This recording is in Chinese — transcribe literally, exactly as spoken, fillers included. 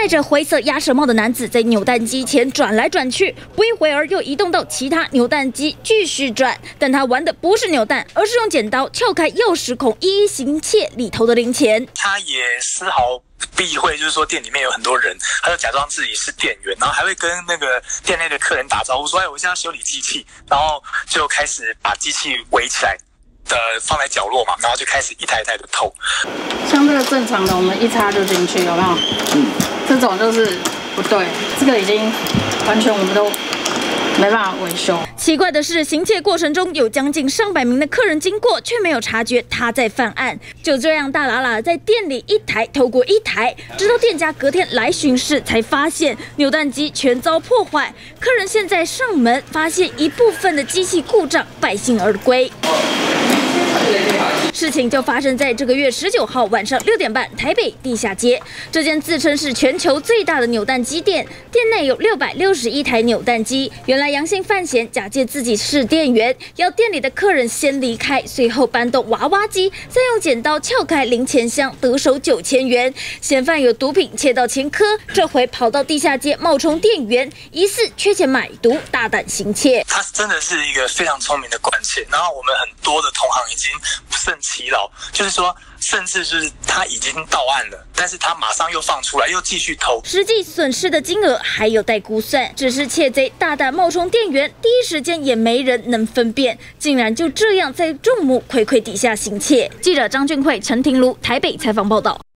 戴着灰色鸭舌帽的男子在扭蛋机前转来转去，不一会儿又移动到其他扭蛋机继续转。但他玩的不是扭蛋，而是用剪刀撬开钥匙孔，一一行窃里头的零钱。 他也丝毫避讳，就是说店里面有很多人，他就假装自己是店员，然后还会跟那个店内的客人打招呼说：“哎，我现在修理机器。”然后就开始把机器围起来。 的放在角落嘛，然后就开始一台一台的偷。 像这个正常的，我们一插就进去，有没有？嗯，这种就是不对，这个已经完全我们都没办法维修。 奇怪的是，行窃过程中有将近上百名的客人经过，却没有察觉他在犯案。就这样大喇喇在店里一台偷过一台，直到店家隔天来巡视，才发现扭蛋机全遭破坏。客人现在上门发现一部分的机器故障，败兴而归。 事情就发生在这个月十九号晚上六点半，台北地下街。这间自称是全球最大的扭蛋机店，店内有六百六十一台扭蛋机。原来杨姓犯嫌假借自己是店员，要店里的客人先离开，随后搬动娃娃机，再用剪刀撬开零钱箱，得手九千元。嫌犯有毒品窃盗前科，这回跑到地下街冒充店员，疑似缺钱买毒，大胆行窃。 他真的是一个非常聪明的关切，然后我们很多的同行已经不胜其扰，就是说，甚至就是他已经到案了，但是他马上又放出来，又继续偷。 实际损失的金额还有待估算，只是窃贼大胆冒充店员，第一时间也没人能分辨，竟然就这样在众目睽睽底下行窃。记者张俊慧、陈庭如台北采访报道。